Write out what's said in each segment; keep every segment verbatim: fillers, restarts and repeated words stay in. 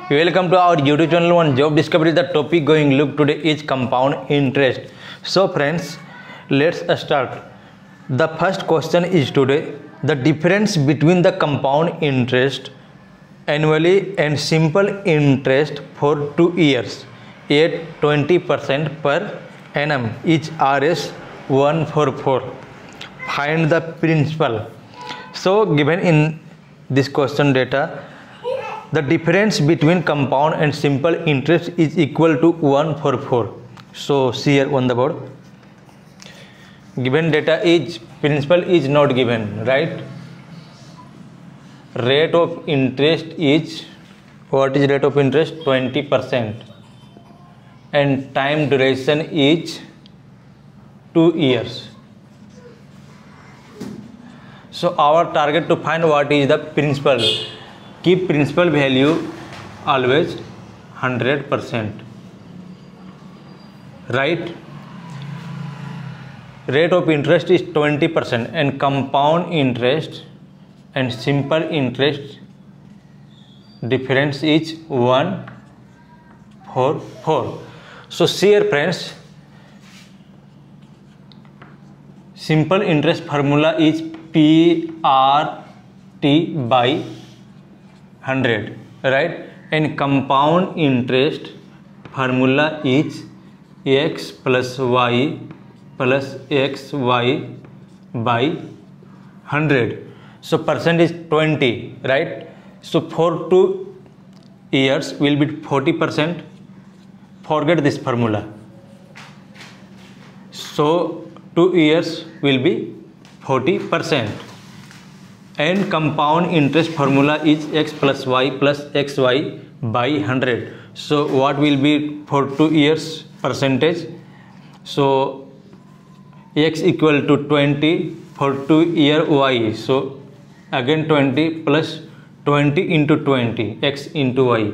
Welcome to our YouTube channel on Job Discovery. The topic going look today is compound interest. So friends, let's start. The first question is today the difference between the compound interest annually and simple interest for two years at twenty percent per annum is R S one forty-four. Find the principal. So given in this question data, the difference between compound and simple interest is equal to one forty-four. So see here on the board. Given data is principal is not given, right? Rate of interest is, what is rate of interest? twenty percent. And time duration is two years. So our target to find what is the principal. Keep principal value always one hundred percent, right? Rate of interest is twenty percent and compound interest and simple interest difference is one forty-four. So see here friends, simple interest formula is P R T by one hundred, right? And compound interest formula is x plus y plus xy by one hundred. So percent is twenty, right? So for two years will be forty percent. Forget this formula. So two years will be forty percent. And compound interest formula is x plus y plus xy by one hundred. So what will be for two years percentage? So x equal to twenty for two year y. So again twenty plus twenty into twenty, x into y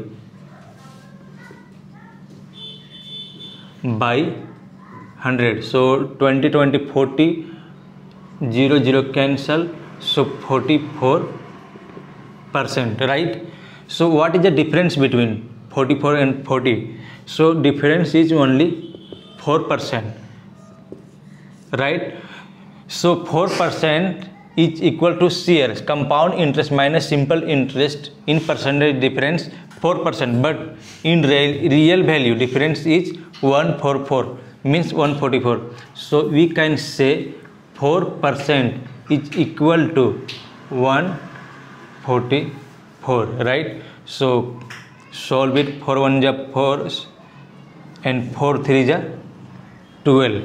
by one hundred. So twenty, twenty, forty, zero, zero cancel. So forty-four percent, right? So what is the difference between forty-four and forty? So difference is only four percent, right? So four percent is equal to C R, compound interest minus simple interest in percentage difference four percent, but in real, real value difference is one forty-four, means one forty-four. So we can say four percent is equal to one forty-four, right? So solve it. Four one ja four and four three ja twelve.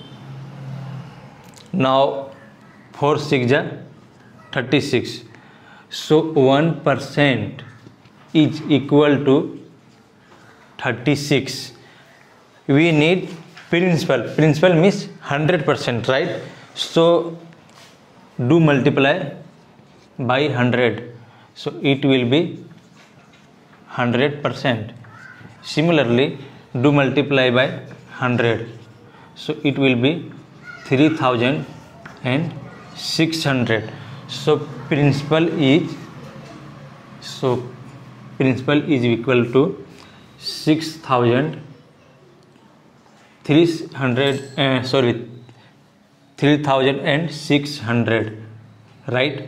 Now four six ja thirty-six. So one percent is equal to thirty-six. We need principal. Principal means one hundred percent, right? So do multiply by one hundred. So it will be one hundred percent. Similarly, do multiply by one hundred. So it will be three thousand six hundred. So principal is so principal is equal to six thousand three hundred uh, sorry three thousand six hundred, right?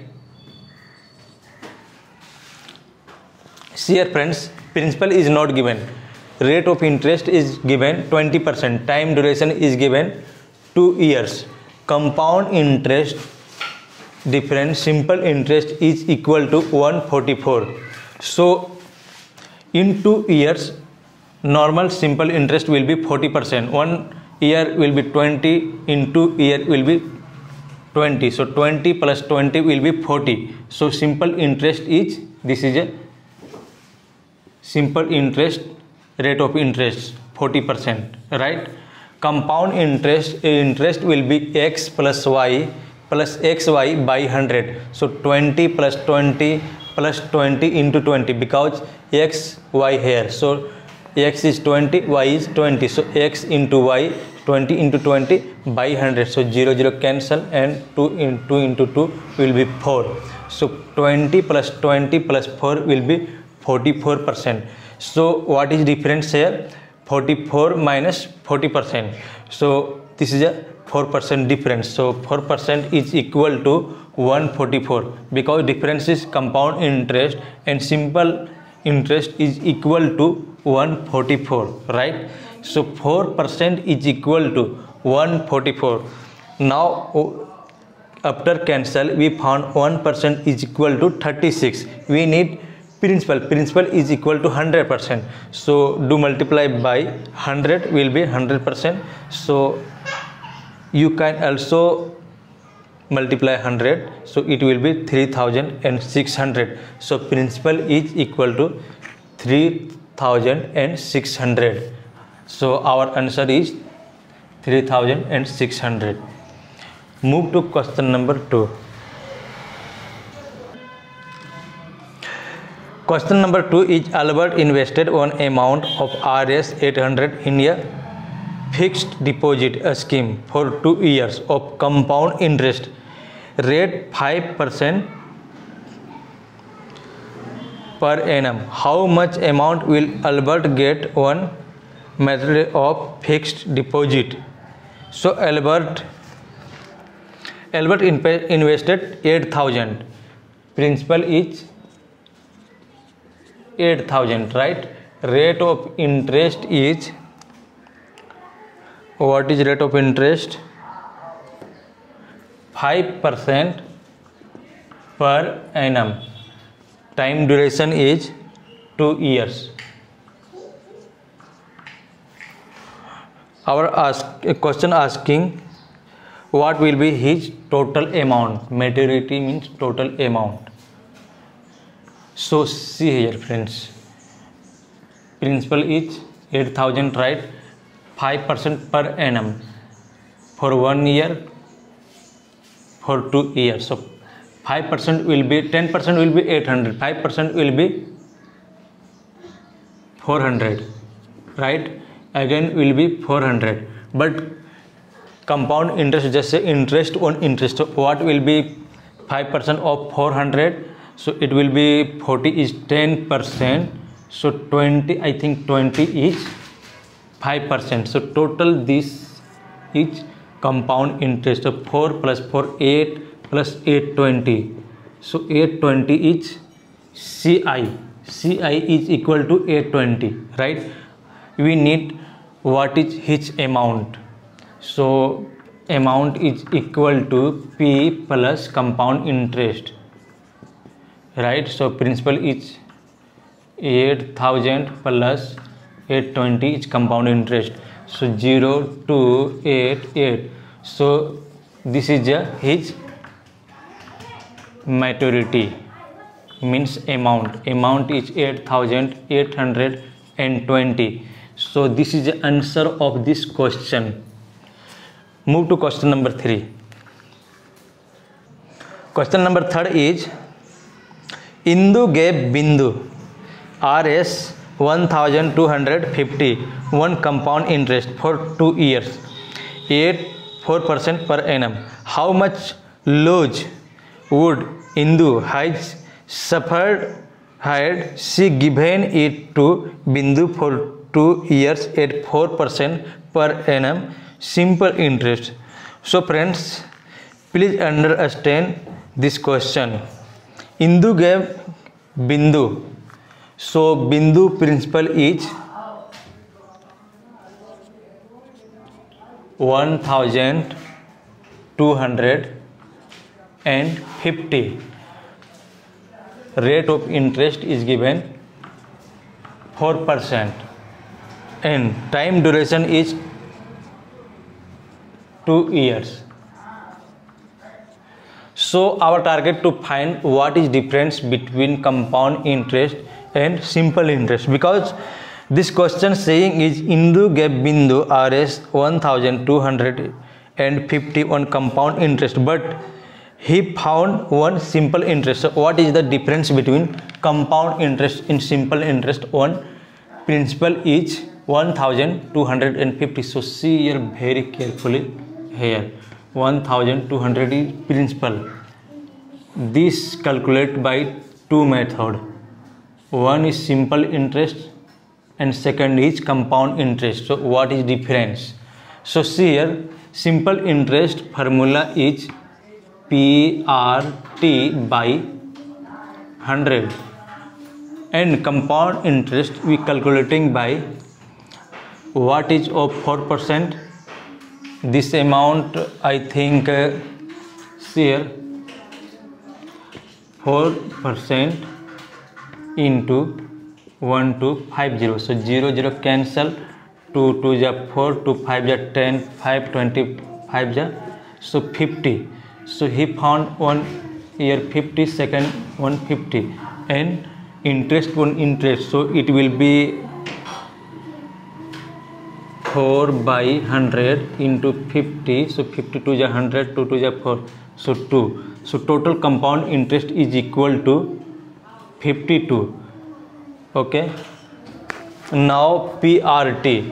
See here friends, principal is not given, rate of interest is given twenty percent, time duration is given two years, compound interest difference simple interest is equal to one forty-four. So in two years normal simple interest will be forty percent, one year will be twenty, into year will be twenty. So twenty plus twenty will be forty. So simple interest is, this is a simple interest rate of interest forty percent, right? Compound interest interest will be x plus y plus xy by one hundred. So twenty plus twenty plus twenty into twenty, because x y here. So x is twenty, y is twenty. So x into y, twenty into twenty by one hundred. So zero, zero cancel and two into two into two will be four. So twenty plus twenty plus four will be forty-four percent. So what is difference here? forty-four minus forty percent. So this is a four percent difference. So four percent is equal to one hundred forty-four, because difference is compound interest and simple interest is equal to one hundred forty-four, right? So four percent is equal to one hundred forty-four. Now after cancel we found one percent is equal to thirty-six. We need principal. Principal is equal to one hundred percent. So do multiply by one hundred will be one hundred percent. So you can also multiply one hundred, so it will be three thousand six hundred. So principal is equal to three thousand six hundred. So our answer is three thousand six hundred. Move to question number two. Question number two is Albert invested one amount of R S eight hundred in a fixed deposit scheme for two years of compound interest rate five percent per annum. How much amount will Albert get one method of fixed deposit? So Albert Albert invested eight thousand. Principal is eight thousand, right? Rate of interest is, what is rate of interest? five percent per annum. Time duration is two years. Our ask a question asking what will be his total amount. Maturity means total amount. So see here friends, principal is eight thousand, right? five percent per annum for one year, for two years. So five percent will be, ten percent will be eight hundred, five percent will be four hundred, right? Again will be four hundred. But compound interest, just say interest on interest. So what will be five percent of four hundred? So it will be forty is ten percent. So twenty, I think twenty is five percent. So total this is compound interest. So four plus four, eight plus eight, twenty. So eight twenty is C I. C I is equal to eight twenty, right? We need what is his amount. So amount is equal to P plus compound interest, right? So principal is eight thousand plus eight twenty is compound interest. So zero two eight eight. So this is a, his maturity, means amount. Amount is eight thousand eight hundred twenty. So this is the answer of this question. Move to question number three. Question number third is Indu gave Bindu R S one thousand two hundred fifty one compound interest for two years, eight four percent per annum. How much loss would Indu has suffered had she given it to Bindu for two years at four percent per annum simple interest? So friends, please understand this question. Indu gave Bindu. So Bindu principal is one thousand two hundred fifty. Rate of interest is given four percent and time duration is two years. So our target to find what is difference between compound interest and simple interest, because this question saying is Indu gave Bindu R S one thousand two hundred fifty on compound interest, but he found one simple interest. So what is the difference between compound interest and simple interest? On principal is one thousand two hundred fifty. So see here very carefully here. one thousand two hundred is principal. This calculate by two method. one is simple interest and second is compound interest. So what is difference? So see here, simple interest formula is P R T by one hundred, and compound interest we calculating by what is of four percent. This amount I think uh, here four percent into one to five zero. So zero zero cancel, two two ja four, two five ja ten, five twenty, five ja so fifty. So he found one here fifty, second one fifty, and interest one interest. So it will be four by one hundred into fifty. So fifty-two ja one hundred, two two ja four, so two. So total compound interest is equal to fifty-two. Okay. Now P R T.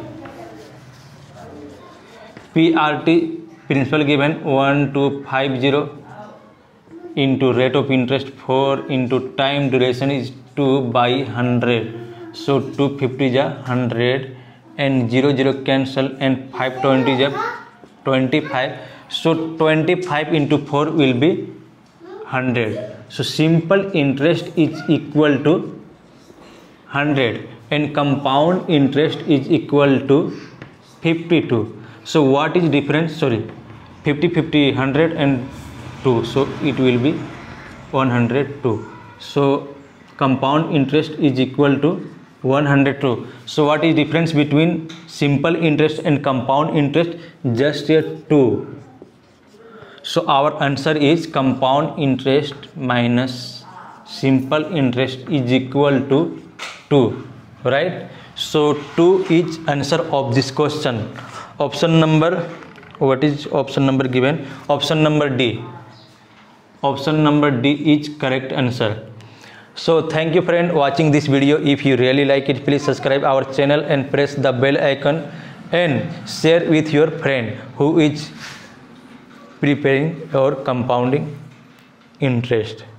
P R T principal given one two five zero into rate of interest four into time duration is two by one hundred. So two fifty ja one hundred and zero zero cancel and five twenty ja twenty-five. So twenty-five into four will be one hundred. So simple interest is equal to one hundred and compound interest is equal to fifty-two. So what is difference? Sorry, fifty, fifty, one hundred and two. So it will be one hundred two. So compound interest is equal to one hundred two. So what is difference between simple interest and compound interest? Just here two. So our answer is compound interest minus simple interest is equal to two, right? So two is answer of this question. Option number, what is option number given? Option number D. Option number D is correct answer. So thank you friend watching this video. If you really like it, please subscribe our channel and press the bell icon and share with your friend who is preparing or compounding interest.